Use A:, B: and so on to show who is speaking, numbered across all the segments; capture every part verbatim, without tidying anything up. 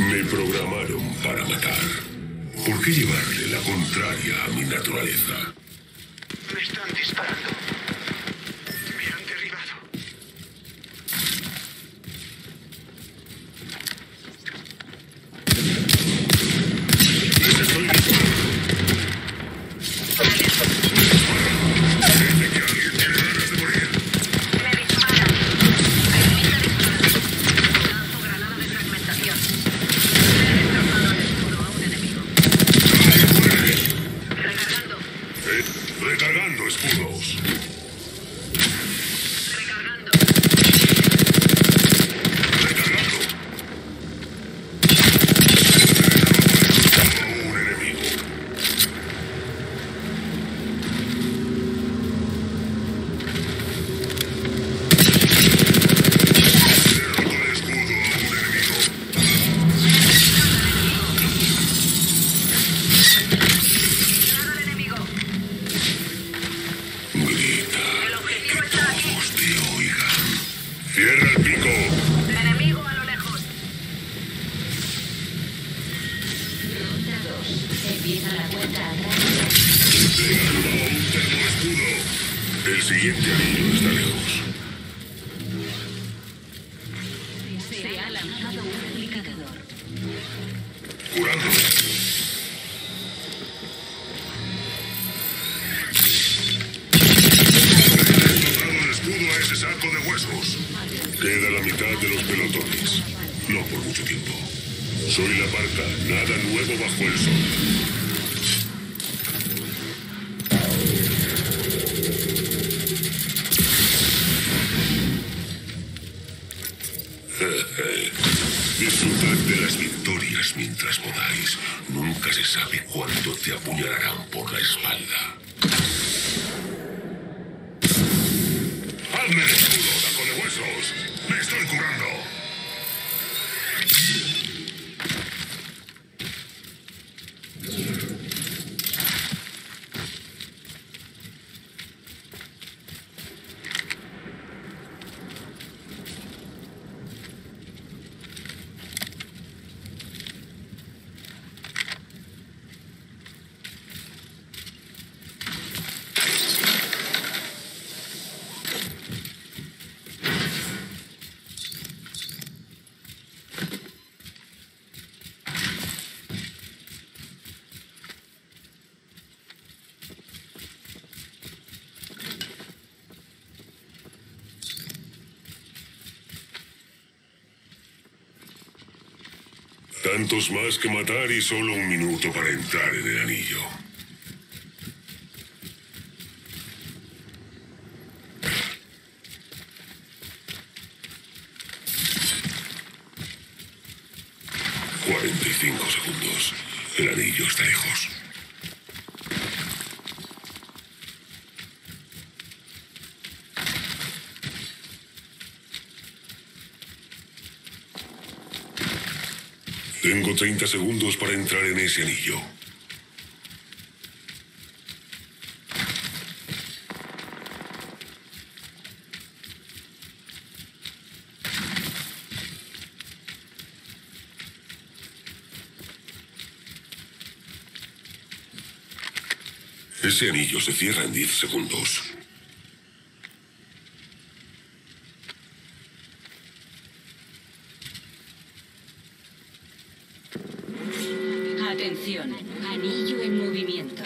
A: Me programaron para matar. ¿Por qué llevarle la contraria a mi naturaleza?
B: Me están disparando. Me han derribado.
A: Les estoy disparando. Parece que alguien tiene ganas de morir.
C: Me disparan. Permita disparar. Lanzo granada de fragmentación. He destrozado el escudo a un enemigo. Recargando.
A: Eh, recargando escudos.
C: Recargando.
A: Recargando. A un enemigo. Le roto el escudo a un enemigo.
C: Nada al enemigo.
A: Grita.
C: El objetivo
A: Que
C: está aquí.
A: todos te oigan. Cierra el pico.
C: Enemigo a lo lejos.
D: Ronda dos. Empieza la cuenta atrás.
A: Le ganó a un termoescudo. El siguiente anillo está lejos.
D: Se ha lanzado un replicador.
A: Curándome. Le he tocado el escudo a ese saco de huesos. Queda la mitad de los pelotones. No por mucho tiempo. Soy la parca. Nada nuevo bajo el sol. Disfrutad de las victorias mientras podáis. Nunca se sabe cuándo te apuñalarán por la espalda. ¡Hazme el escudo, saco de huesos! ¡Me estoy curando! Tantos más que matar y solo un minuto para entrar en el anillo. Cuarenta y cinco segundos. El anillo está lejos. Tengo treinta segundos para entrar en ese anillo. Ese anillo se cierra en diez segundos.
D: Atención, anillo en movimiento.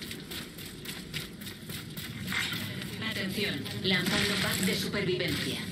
D: Atención, lanzando pack de supervivencia.